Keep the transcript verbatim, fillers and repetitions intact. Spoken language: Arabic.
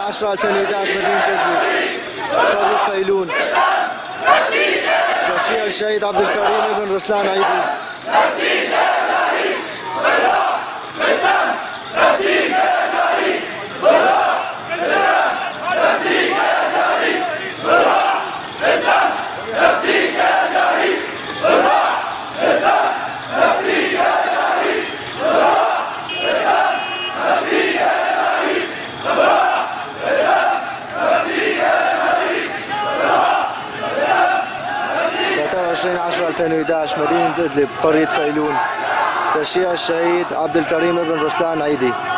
عشرة ألفين وأحد عشر مدينة إدلب قرية فيلون. تشييع الشهيد عبد الكريم بن رسلان عيدي. عشرين عشرة ألفين وأحد عشر مدينة إدلب قرية فيلون. تشييع الشهيد عبد الكريم بن رسلان عيدي.